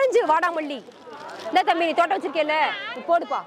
Orange வாடாமல்லி. இந்த தம்பி நீ தோட்டம் வச்சிருக்கேல்ல, போடுப்பா.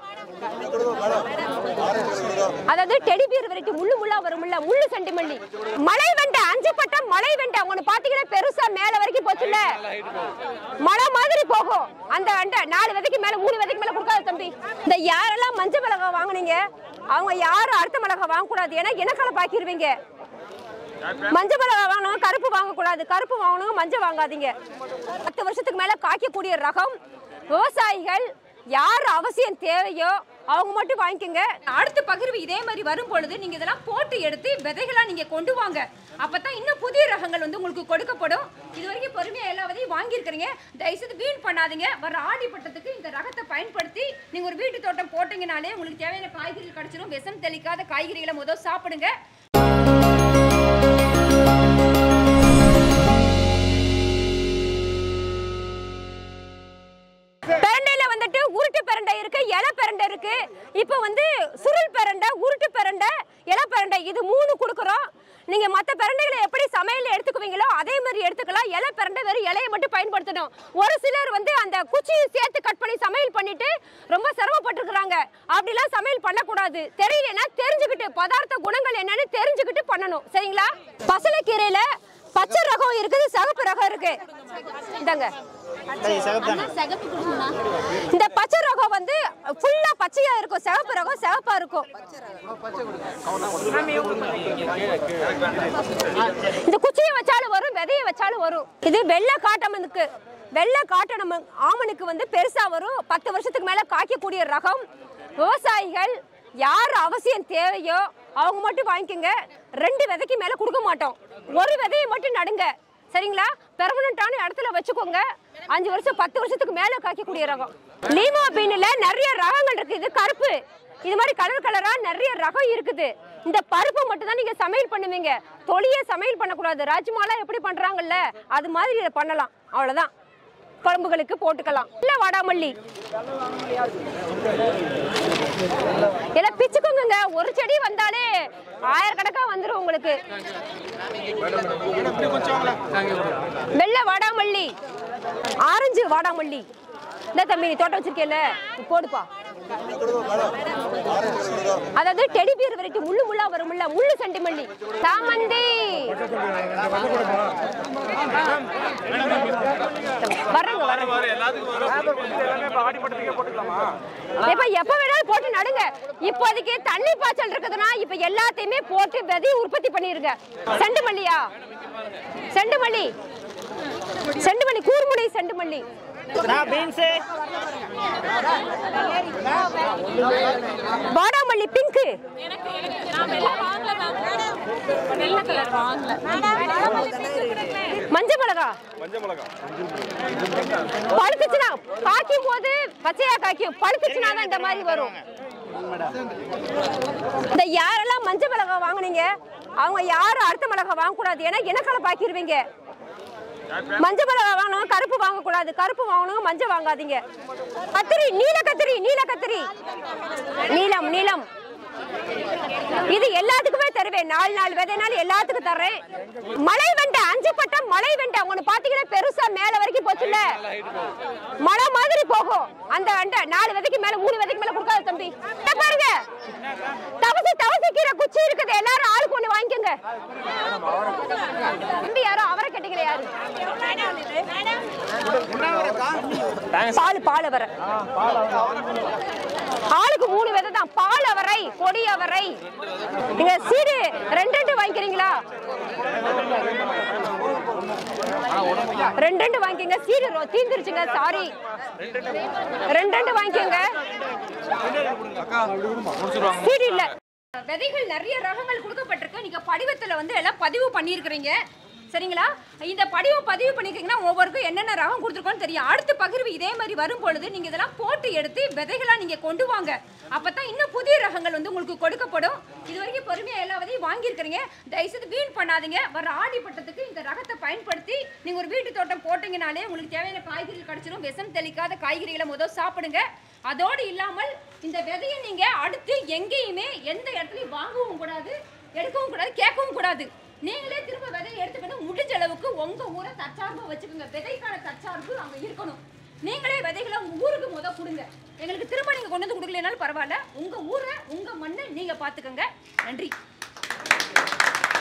அதாவது டெடி பியர் வெரைட்டி முள்ளு முள்ளா வரும்ல, முள்ளு செண்டிமல்லி. மலை வெண்டை, 5 பட்டம் மலை வெண்டை. உன்னை பாத்தீங்கன்னா பெருசா மேல வரைக்கும் போச்சுல்ல, மலை மாதிரி போகும். அந்த வெண்டை 4 விதைக்கு மேல 3 விதைக்கு மேல கொடுக்காது தம்பி. இந்த யாரெல்லாம் மஞ்சள் மிளகாய் வாங்குனீங்க அவங்க யாரும் அடுத்த மிளகாய் வாங்கக்கூடாது. ஏன்னா இனக்கலை பாக்கிடுவீங்க. மஞ்சள் மிளகாய் வாங்கணும், கருப்பு வாங்கக்கூடாது. கருப்பு வாங்கணும், மஞ்சள் வாங்காதீங்க. 10 வருஷத்துக்கு மேல காய்க்கக்கூடிய ரகம். விவசாயிகள் யார் அவசியம் தேவையோ அவங்க மட்டும் வாங்கிக்கோங்க. அடுத்த பகிர்வு இதே மாதிரி வரும் பொழுது நீங்க இதெல்லாம் போட்டு எடுத்து விதைகளா நீங்க கொண்டு வாங்க. அப்பதான் இன்னும் புதிய ரகங்கள் வந்து உங்களுக்கு கொடுக்கப்படும். இது வரைக்கும் பொறுமையா எல்லா விதையும் வாங்கியிருக்கிறீங்க. தயவுசெய்து வீண் பண்ணாதீங்க. வர ஆடி பட்டத்துக்கு இந்த ரகத்தை பயன்படுத்தி நீங்க ஒரு வீட்டு தோட்டம் போட்டீங்கனாலே உங்களுக்கு தேவையான காய்கறிகள் கிடைச்சிடும். விஷம் தெளிக்காத காய்கறிகளை முதல் சாப்பிடுங்க. பெரண்டையில வந்துட்டு உருட்டு பெரண்டை இருக்கு, இலை பெரண்டை இருக்கு. இப்போ வந்து சுருள் பெரண்டை, உருட்டு பெரண்டை, இலை பெரண்டை, இது 3 கொடுக்குறோம். நீங்க மற்ற பெரண்டைகளை எப்படி சமையல் எடுத்துக்குவீங்களோ அதே மாதிரி எடுத்துக்கலாம். இலை பெரண்டை வெறும் இலையை மட்டும் பயன்படுத்தணும். ஒரு சிலர் வந்து அந்த குச்சியை சேர்த்து கட் பண்ணி சமையல் பண்ணிட்டு ரொம்ப சிரமப்பட்டிருக்கிறாங்க. அப்படிலாம் சமையல் பண்ணக்கூடாது. தெரியலன்னா தெரிஞ்சுக்கிட்டு பதார்த்த குணங்கள் என்னன்னு தெரிஞ்சுக்கிட்டு பண்ணணும். சரிங்களா? பசலைக்கீரையில பச்சை ரகம் இருக்குது, சிகப்பு ரகம் இருக்கு. இந்தாங்க, இந்த பச்சை ரகம் வந்து ஃபுல்லா பச்சையா இருக்கும், சிகப்பு ரகம் சிகப்பா இருக்கும். இந்த குச்சியை வச்சாலும் வரும், விதையை வச்சாலும் வரும். இது வெள்ளை காட்டமனுக்கு, வெள்ளை காட்டணம் ஆமனுக்கு வந்து பெருசா வரும். 10 வருஷத்துக்கு மேல காய்க்கக்கூடிய ரகம். விவசாயிகள் யார் அவசியம் தேவையோ அவங்க மட்டும் வாங்கிக்கோங்க. 2 விதைக்கு மேல கொடுக்க மாட்டோம். ஒரு விதையை மட்டும் நடுங்க. சரிங்களா? பெர்மனன்ட்டான இடத்துல வச்சுக்கோங்க. 5 வருஷம் 10 வருஷத்துக்கு மேல காய்க்கக்கூடிய ரகம். லீமா பீன்ல நிறைய ரகங்கள் இருக்கு. இது கருப்பு, இது மாதிரி கலர் கலரா நிறைய ரகம் இருக்குது. இந்த பருப்பு மட்டும் தான் நீங்க சமையல் பண்ணுவீங்க. தொலியை சமையல் பண்ணக்கூடாது. ராஜ்மாலாம் எப்படி பண்றாங்கல்ல அது மாதிரி இதை பண்ணலாம். அவ்வளவுதான். குழம்புகளுக்கு போட்டுக்கலாம். இல்ல வாடாமல்லி எல்லாம் பிச்சுக்கோங்க. ஒரு செடி வந்தாலே 1000 கணக்கா வந்துடும் உங்களுக்கு. வெள்ளை வாடாமல்லி, ஆரஞ்சு வாடாமல்லி. இந்த தம்பி நீ தோட்டம் வச்சிருக்கேல்ல, போடுப்பா. அதாவது டெடி பியர் வெரைட்டி முள்ளு முள்ளா வரும்ல, முள்ளு செண்டிமல்லி. சாமந்தி வரங்க எப்ப வேணாலும் போட்டு நடுங்க. இப்போதைக்கு தண்ணி பாய்ச்சல் இருக்குதுன்னா இப்ப எல்லாத்தையுமே போட்டு விதையை உற்பத்தி பண்ணிருங்க. செண்டுமல்லியா? செண்டுமல்லி, செண்டுமல்லி, கூர்முனை செண்டுமல்லி. வாடாமல்லி பிங்க். மஞ்சள் மிளகா, பழுத்துச்சுன்னா காய்க்கும் போது பச்சையா காய்க்கும், பழுத்துச்சுன்னா தான் இந்த மாதிரி வரும். இந்த யாரெல்லாம் மஞ்சள் மிளகா வாங்குனீங்க அவங்க யாரும் அடுத்த மிளகா வாங்கக்கூடாது. ஏன்னா இனக்கலை பாக்கிடுவீங்க. மஞ்சள் மிளகாய் வாங்கணும், கருப்பு வாங்கக்கூடாது. கருப்பு வாங்கணும், மஞ்சள் வாங்காதீங்க. கத்திரி, நீல கத்திரி, நீல கத்திரி, நீலம் நீலம். இது எல்லாத்துக்குமே தருவேன். 4 விதைனாலும் எல்லாத்துக்கும் தர்றேன். மலை வெண்டை, 5 பட்டம் மலை வெண்டை. உன்னை பாத்தீங்கன்னா பெருசா மேல வரைக்கும் போச்சுல்ல, மலை மாதிரி போகும். அந்த வெண்டை 4 விதைக்கு மேல 3 விதைக்கு மேல கொடுக்காது தம்பி. பாருங்க, தவசை கீரை குச்சி இருக்குது. எல்லாரும் ஆளுக்கு 1 வாங்கிக்கோங்க. தம்பி யாரும் அவரை கேட்டீங்களா? யாரு பால் அவரை? ஆளுக்கு 3 விதை தான். பால் அவரை, கொடி அவரை. நீங்க சீடு 2 வாங்கிக்கிறீங்களா? 2 வாங்கிக்கங்க. Seed தீந்துருச்சுங்க, sorry. 2 வாங்கிக்கங்க. சீடு இல்ல. விதைகள் நிறைய ரகங்கள் கொடுக்கப்பட்டிருக்கு. நீங்க படிவத்துல வந்து எல்லாம் பதிவு பண்ணிருக்கீங்க. சரிங்களா? இந்த பதிவு பண்ணிருக்கீங்கன்னா ஒவ்வொருக்கும் என்னென்ன ரகம் கொடுத்துருக்கோன்னு தெரியும். அடுத்த பகிர்வு இதே மாதிரி வரும் பொழுது நீங்க இதெல்லாம் போட்டு எடுத்து விதைகளா நீங்க கொண்டு வாங்க. அப்பதான் இன்னும் புதிய ரகங்கள் வந்து உங்களுக்கு கொடுக்கப்படும். இது வரைக்கும் பொறுமையா எல்லா விதையும் வாங்கியிருக்கிறீங்க. தயவுசெய்து வீண் பண்ணாதீங்க. வர ஆடி பட்டத்துக்கு இந்த ரகத்தை பயன்படுத்தி நீங்க ஒரு வீட்டு தோட்டம் போட்டீங்கனாலே உங்களுக்கு தேவையான காய்கறிகள் கிடைச்சிடும். விஷம் தெளிக்காத காய்கறிகளை முதல் சாப்பிடுங்க. அதோடு இல்லாமல் இந்த விதையை நீங்க அடுத்து எங்கேயுமே எந்த இடத்துலையும் வாங்கவும் கூடாது, எடுக்கவும் கூடாது, கேட்கவும் கூடாது. நீங்களே திரும்ப விதையை எடுத்துக்கணும். முடிஞ்ச அளவுக்கு உங்க ஊரை தற்சார்பா வச்சுக்கோங்க. விதைக்கான தற்சார்பு அங்க இருக்கணும். நீங்களே விதைகளை உங்க ஊருக்கு கொடுங்க. எங்களுக்கு திரும்ப நீங்க கொண்டு வந்து கொடுக்கலனாலும் பரவாயில்ல. உங்க ஊரை உங்க மண்ணை நீங்க பாத்துக்கங்க. நன்றி.